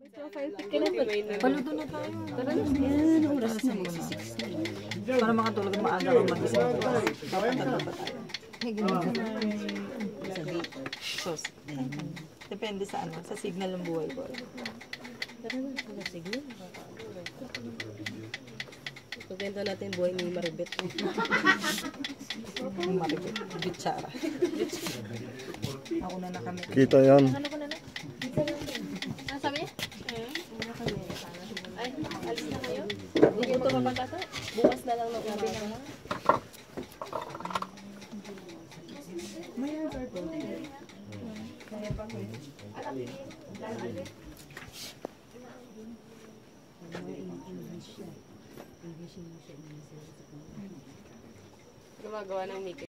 Paluto na tayo. Yan, oras na magsisix na. Para makatulog maaga kang mag-isip. Papatalo pa tayo. Sa date. Sos. Depende sa ano, sa signal ng buhay ko. Sa signal? Pagkento natin buhay ni Maribet. Maribet. Bitsara. Ako na kami. Kita yan. Ano ko na na? Ano sabi niya? Ay, alis na kayo? Hindi ko ito mapagkata. Bukas na lang mag-umaga. May answer ko. Kaya pa ko. Gumagawa ng makeup.